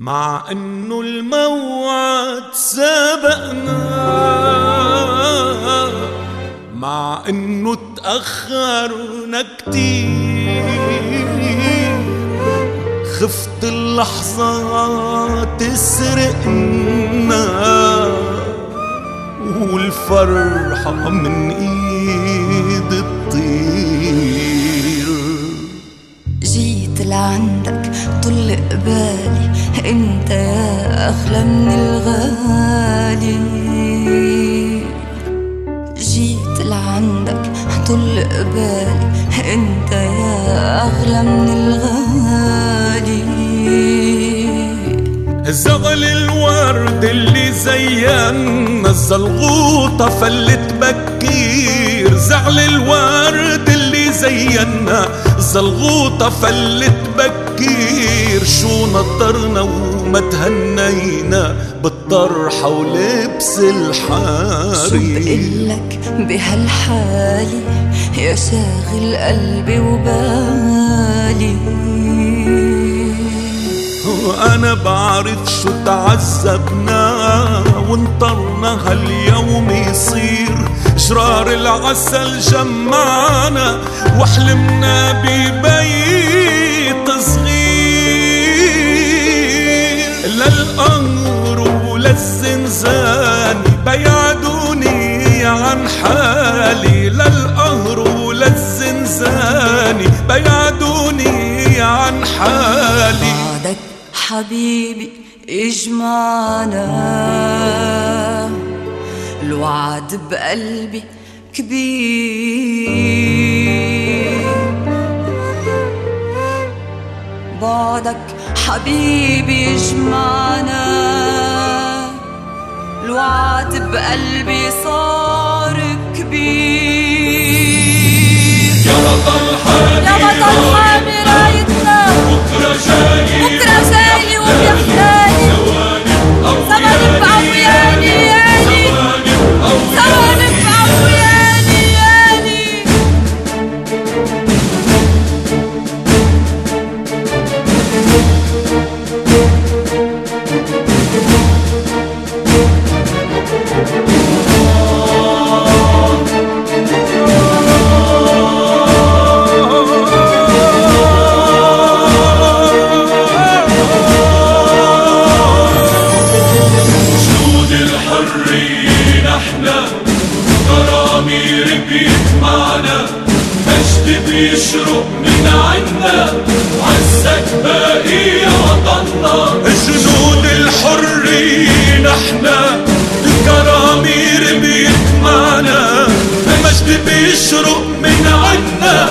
مع انه الموعد سبقنا، مع انه تأخرنا كتير، خفت اللحظة تسرقنا والفرحة من ايد تطير. جيت لعندك طل قبالي انت يا اغلى من الغالي، جيت لعندك طل قبالي انت يا اغلى من الغالي. زغل الورد اللي زينا الزلغوطة فلت بكير، زعل الورد اللي زينا الزلغوطة فلت بكير. شو نطرنا وما تهنينا بالطرحة ولبس الحاري. شو بقلك بهالحالي يا شاغل قلبي وبالي، أنا بعرف شو تعذبنا وانطرنا هاليوم يصير. شرار العسل جمعنا وحلمنا ببيت صغير. للقمر وللزنزان بيعدوني عن حالي، للقهر وللزنزان بيعدوني عن حالي. وعدك حبيبي اجمعنا، الوعد بقلبي كبير. بعدك حبيبي اجمعنا، الوعد بقلبي صار كبير. يا بطل حامي يا بطل حامي رايتنا بكرة جاي، بكرة جاي وبيحتاجي زمان بعوياني ياني، زمان بعوياني ياني. ضمير بيجمعنا، مجد بيشرق من عنا، عزك باقي يا وطننا. جنود الحرية نحنا، الكرامير بيجمعنا، مجد بيشرق من عنا،